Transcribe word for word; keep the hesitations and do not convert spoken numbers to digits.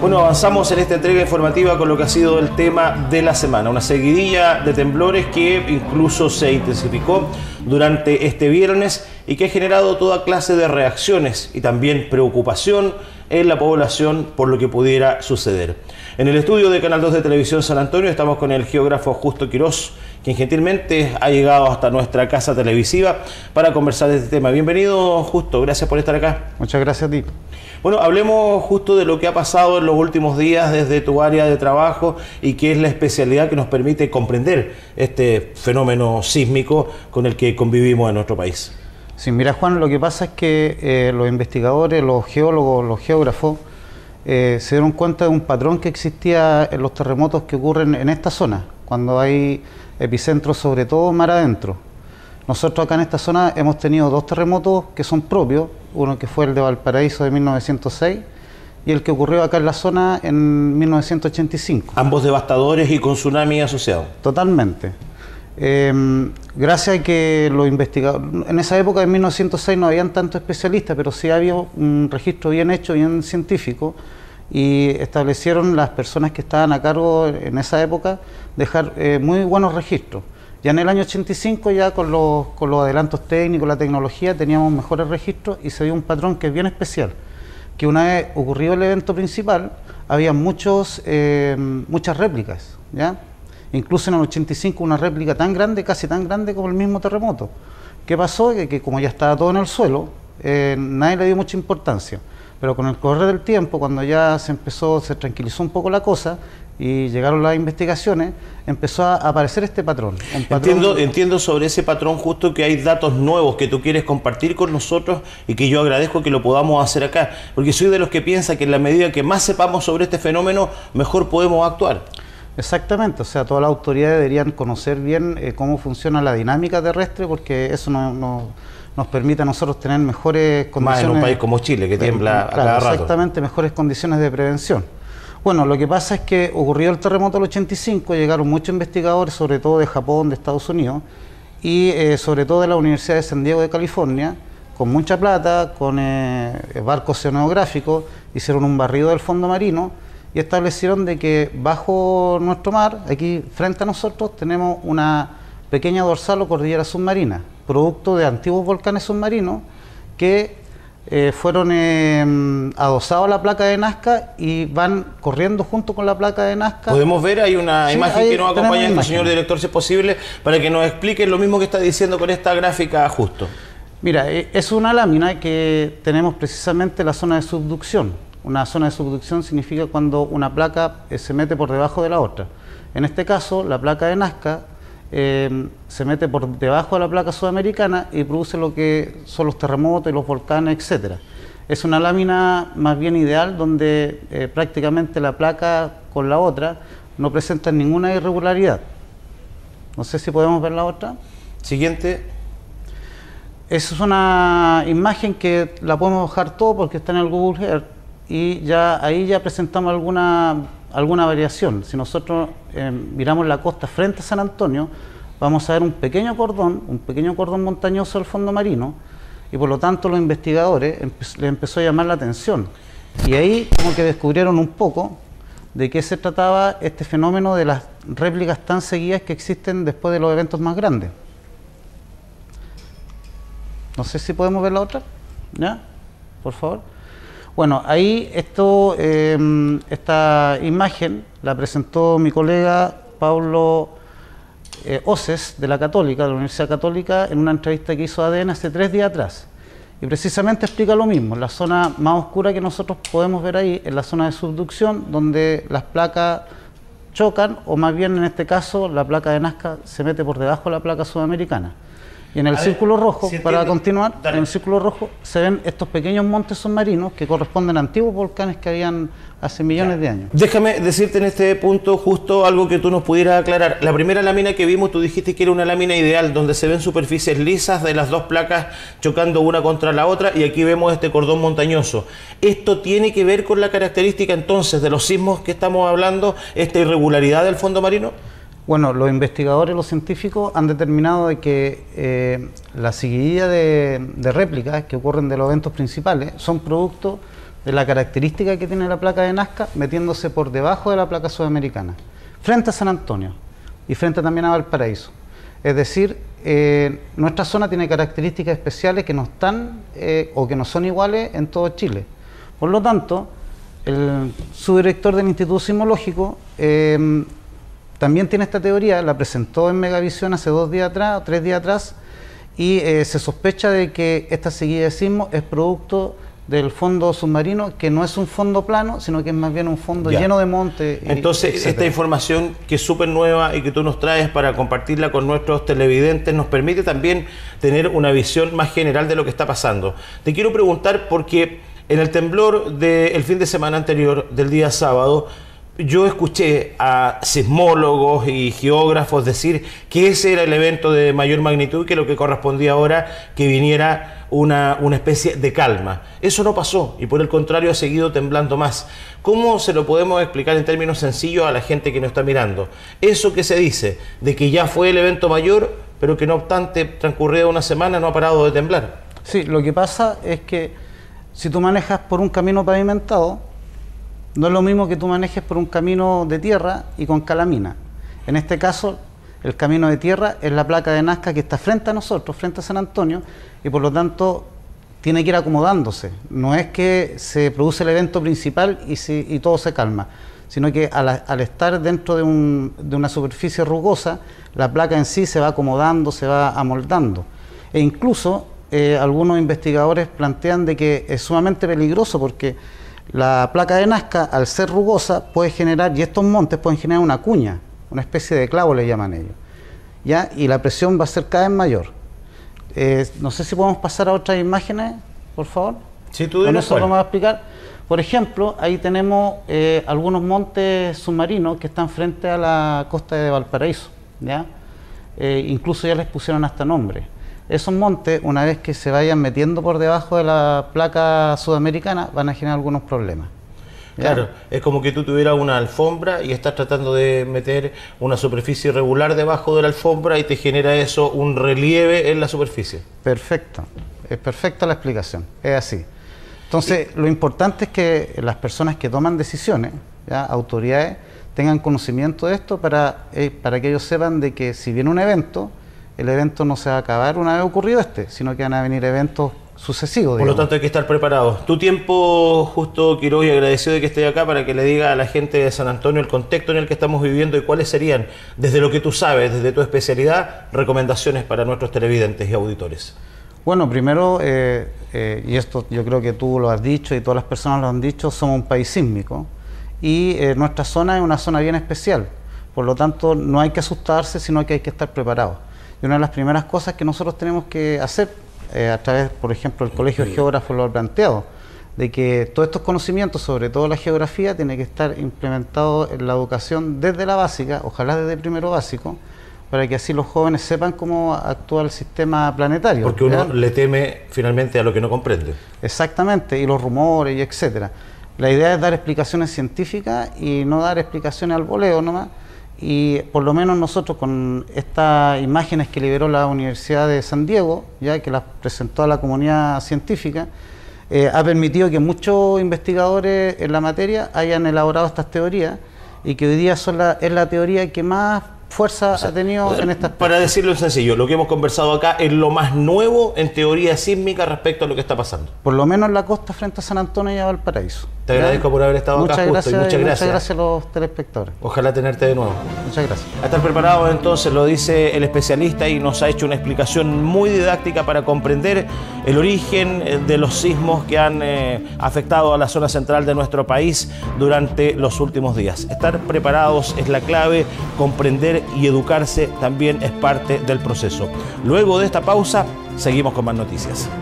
Bueno, avanzamos en esta entrega informativa con lo que ha sido el tema de la semana. Una seguidilla de temblores que incluso se intensificó durante este viernes y que ha generado toda clase de reacciones y también preocupación en la población por lo que pudiera suceder. En el estudio de Canal dos de Televisión San Antonio estamos con el geógrafo Justo Quirós, quien gentilmente ha llegado hasta nuestra casa televisiva para conversar de este tema. Bienvenido, Justo, gracias por estar acá. Muchas gracias a ti. Bueno, hablemos justo de lo que ha pasado en los últimos días desde tu área de trabajo y qué es la especialidad que nos permite comprender este fenómeno sísmico con el que convivimos en nuestro país. Sí, mira, Juan, lo que pasa es que eh, los investigadores, los geólogos, los geógrafos eh, se dieron cuenta de un patrón que existía en los terremotos que ocurren en esta zona, cuando hay epicentros, sobre todo mar adentro. Nosotros acá en esta zona hemos tenido dos terremotos que son propios, uno que fue el de Valparaíso de mil novecientos seis y el que ocurrió acá en la zona en mil novecientos ochenta y cinco. Ambos devastadores y con tsunami asociado. Totalmente. Eh, gracias a que los investigadores, en esa época, en mil novecientos seis, no habían tantos especialistas, pero sí había un registro bien hecho, bien científico, y establecieron las personas que estaban a cargo en esa época dejar eh, muy buenos registros. Ya en el año ochenta y cinco, ya con los, con los adelantos técnicos, la tecnología, teníamos mejores registros y se dio un patrón que es bien especial, que una vez ocurrido el evento principal, había muchos, eh, muchas réplicas, ¿ya? Incluso en el ochenta y cinco una réplica tan grande, casi tan grande como el mismo terremoto. ¿Qué pasó? Que, que como ya estaba todo en el suelo, eh, nadie le dio mucha importancia. Pero con el correr del tiempo, cuando ya se empezó, se tranquilizó un poco la cosa y llegaron las investigaciones, empezó a aparecer este patrón. Un patrón... Entiendo, entiendo sobre ese patrón, Justo, que hay datos nuevos que tú quieres compartir con nosotros y que yo agradezco que lo podamos hacer acá, porque soy de los que piensa que en la medida que más sepamos sobre este fenómeno, mejor podemos actuar. Exactamente, o sea, todas las autoridades deberían conocer bien eh, cómo funciona la dinámica terrestre, porque eso no, no, nos permite a nosotros tener mejores condiciones. Más en un país como Chile, que tiembla a claro, cada rato. Exactamente, mejores condiciones de prevención. Bueno, lo que pasa es que ocurrió el terremoto del ochenta y cinco, llegaron muchos investigadores, sobre todo de Japón, de Estados Unidos, y eh, sobre todo de la Universidad de San Diego de California, con mucha plata, con eh, barcos oceanográficos, hicieron un barrido del fondo marino, y establecieron de que bajo nuestro mar, aquí frente a nosotros, tenemos una pequeña dorsal o cordillera submarina, producto de antiguos volcanes submarinos que eh, fueron eh, adosados a la placa de Nazca y van corriendo junto con la placa de Nazca. Podemos ver, hay una sí, imagen que nos acompaña, este señor director, si es posible, para que nos explique lo mismo que está diciendo con esta gráfica, Justo. Mira, es una lámina que tenemos precisamente en la zona de subducción. Una zona de subducción significa cuando una placa eh, se mete por debajo de la otra. En este caso, la placa de Nazca eh, se mete por debajo de la placa sudamericana y produce lo que son los terremotos y los volcanes, etcétera. Es una lámina más bien ideal donde eh, prácticamente la placa con la otra no presentan ninguna irregularidad. No sé si podemos ver la otra. Siguiente. Esa es una imagen que la podemos bajar todo porque está en el Google Earth. Y ya ahí ya presentamos alguna, alguna variación. Si nosotros eh, miramos la costa frente a San Antonio, vamos a ver un pequeño cordón, un pequeño cordón montañoso del fondo marino, y por lo tanto los investigadores empe les empezó a llamar la atención. Y ahí como que descubrieron un poco de qué se trataba este fenómeno de las réplicas tan seguidas que existen después de los eventos más grandes. No sé si podemos ver la otra, ¿ya? Por favor. Bueno, ahí esto, eh, esta imagen la presentó mi colega Pablo eh, Oces, de la Católica, de la Universidad Católica, en una entrevista que hizo a A D N hace tres días atrás. Y precisamente explica lo mismo. La zona más oscura que nosotros podemos ver ahí es la zona de subducción, donde las placas chocan, o más bien en este caso la placa de Nazca se mete por debajo de la placa sudamericana. Y en el círculo rojo, para continuar, en el círculo rojo se ven estos pequeños montes submarinos que corresponden a antiguos volcanes que habían hace millones de años. Déjame decirte en este punto justo algo que tú nos pudieras aclarar. La primera lámina que vimos, tú dijiste que era una lámina ideal, donde se ven superficies lisas de las dos placas chocando una contra la otra, y aquí vemos este cordón montañoso. ¿Esto tiene que ver con la característica entonces de los sismos que estamos hablando, esta irregularidad del fondo marino? Bueno, los investigadores, los científicos han determinado de que eh, la seguidilla de, de réplicas que ocurren de los eventos principales son producto de la característica que tiene la placa de Nazca, metiéndose por debajo de la placa sudamericana, frente a San Antonio y frente también a Valparaíso. Es decir, eh, nuestra zona tiene características especiales que no están eh, o que no son iguales en todo Chile. Por lo tanto, el subdirector del Instituto Sismológico eh, también tiene esta teoría, la presentó en Megavisión hace dos días atrás o tres días atrás, y eh, se sospecha de que esta seguida de sismos es producto del fondo submarino, que no es un fondo plano, sino que es más bien un fondo ya. lleno de montes. Entonces, etcétera. Esta información que es súper nueva y que tú nos traes para compartirla con nuestros televidentes nos permite también tener una visión más general de lo que está pasando. Te quiero preguntar porque en el temblor del fin de semana anterior, del día sábado, yo escuché a sismólogos y geógrafos decir que ese era el evento de mayor magnitud, que lo que correspondía ahora que viniera una, una especie de calma. Eso no pasó y por el contrario ha seguido temblando más. ¿Cómo se lo podemos explicar en términos sencillos a la gente que nos está mirando? Eso que se dice de que ya fue el evento mayor, pero que no obstante transcurrida una semana no ha parado de temblar. Sí, lo que pasa es que si tú manejas por un camino pavimentado, no es lo mismo que tú manejes por un camino de tierra y con calamina. En este caso, el camino de tierra es la placa de Nazca que está frente a nosotros, frente a San Antonio, y por lo tanto tiene que ir acomodándose. No es que se produce el evento principal y, si, y todo se calma, sino que al, al estar dentro de, un, de una superficie rugosa, la placa en sí se va acomodando, se va amoldando. E incluso eh, algunos investigadores plantean de que es sumamente peligroso porque la placa de Nazca, al ser rugosa, puede generar, y estos montes pueden generar una cuña, una especie de clavo le llaman ellos, ¿ya? Y la presión va a ser cada vez mayor. Eh, no sé si podemos pasar a otras imágenes, por favor. Sí, tú dices. Con eso lo vamos a explicar. Por ejemplo, ahí tenemos eh, algunos montes submarinos que están frente a la costa de Valparaíso, ¿ya? Eh, incluso ya les pusieron hasta nombre. Esos montes, una vez que se vayan metiendo por debajo de la placa sudamericana, van a generar algunos problemas. ¿Ya? Claro, es como que tú tuvieras una alfombra y estás tratando de meter una superficie irregular debajo de la alfombra y te genera eso un relieve en la superficie. Perfecto, es perfecta la explicación, es así. Entonces, y lo importante es que las personas que toman decisiones, ¿ya? Autoridades, tengan conocimiento de esto para, eh, para que ellos sepan de que si viene un evento, el evento no se va a acabar una vez ocurrido este, sino que van a venir eventos sucesivos. Por digamos. Lo tanto hay que estar preparados. Tu tiempo, Justo Quiroga, y agradecido de que esté acá para que le diga a la gente de San Antonio el contexto en el que estamos viviendo y cuáles serían, desde lo que tú sabes, desde tu especialidad, recomendaciones para nuestros televidentes y auditores. Bueno, primero, eh, eh, y esto yo creo que tú lo has dicho y todas las personas lo han dicho, somos un país sísmico y eh, nuestra zona es una zona bien especial. Por lo tanto, no hay que asustarse, sino que hay que estar preparados. Y una de las primeras cosas que nosotros tenemos que hacer, eh, a través, por ejemplo, del Colegio de Geógrafos lo ha planteado, de que todos estos conocimientos, sobre todo la geografía, tiene que estar implementado en la educación desde la básica, ojalá desde primero básico, para que así los jóvenes sepan cómo actúa el sistema planetario. Porque uno ¿verdad? Le teme finalmente a lo que no comprende. Exactamente, y los rumores y etcétera. La idea es dar explicaciones científicas y no dar explicaciones al voleo nomás. Y por lo menos nosotros con estas imágenes que liberó la Universidad de San Diego, ya que las presentó a la comunidad científica, eh, ha permitido que muchos investigadores en la materia hayan elaborado estas teorías y que hoy día son la, es la teoría que más fuerza o sea, ha tenido en estas... Para decirlo en sencillo, lo que hemos conversado acá es lo más nuevo en teoría sísmica respecto a lo que está pasando. Por lo menos en la costa frente a San Antonio y a Valparaíso. Te agradezco por haber estado muchas acá, gracias, Justo, y muchas gracias. Muchas gracias a los telespectadores. Ojalá tenerte de nuevo. Muchas gracias. A estar preparados entonces, lo dice el especialista y nos ha hecho una explicación muy didáctica para comprender el origen de los sismos que han eh, afectado a la zona central de nuestro país durante los últimos días. Estar preparados es la clave, comprender y educarse también es parte del proceso. Luego de esta pausa, seguimos con más noticias.